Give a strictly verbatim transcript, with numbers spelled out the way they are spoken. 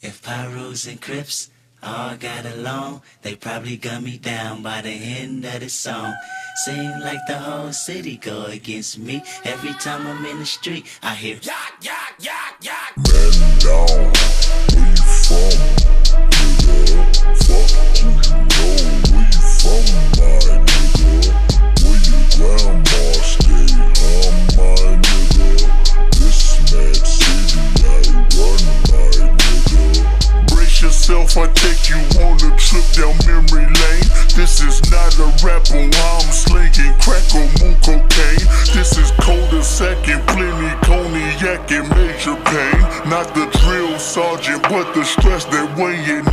If Pyrus and Crips all got along, they probably gun me down by the end of the song. Seem like the whole city go against me. Every time I'm in the street, I hear yak, yak, yak, yak. Man down, where you from, nigga? Fuck who you know, where you from, my nigga? Where your grandma stay, huh, my nigga? This mad city I run, my nigga. Brace yourself, I take you on a trip down memory lane. This is not a rapper, I'm slinging crack or moon cocaine. This is cul-de-sac and plenty cognac and major pain. Not the drill sergeant, but the stress that weighing